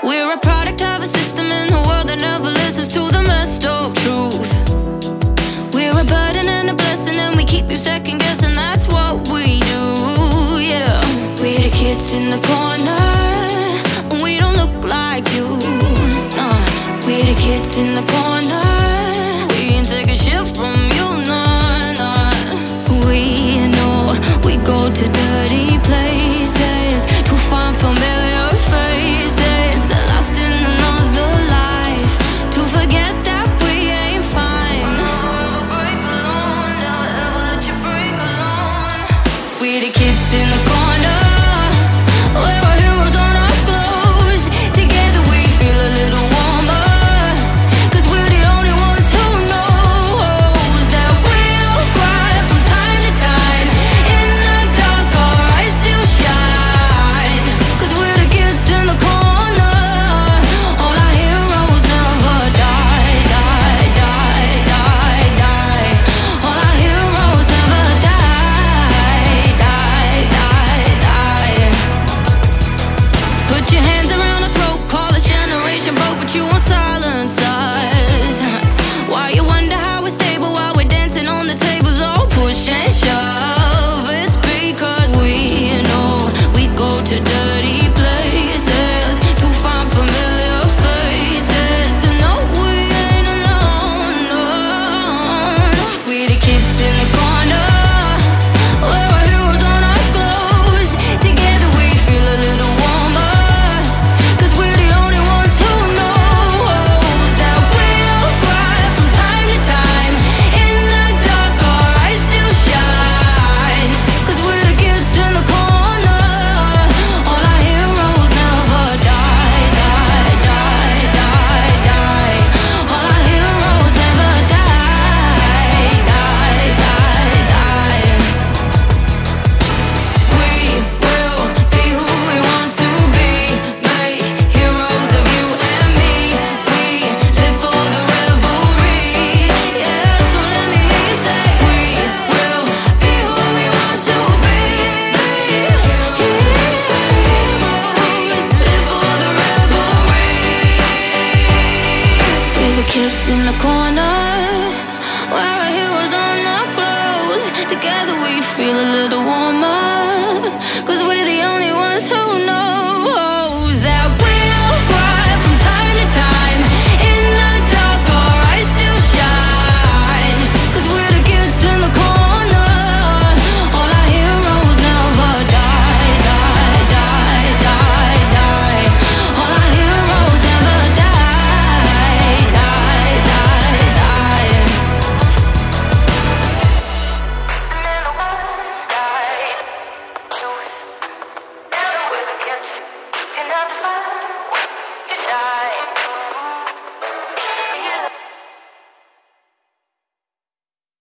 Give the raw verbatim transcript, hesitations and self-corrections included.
We're a product of a system in a world that never listens to the messed up truth. We're a burden and a blessing, and we keep you second guessing. That's what we do, yeah. We're the kids in the corner, and we don't look like you, nah. We're the kids in the corner, we ain't take a shit from you, nah, nah. We know we go to dirty places to find familiar faces, lost in another life, to forget that we ain't fine. I'll never break alone, never ever let you break alone. We're the kids in the corner.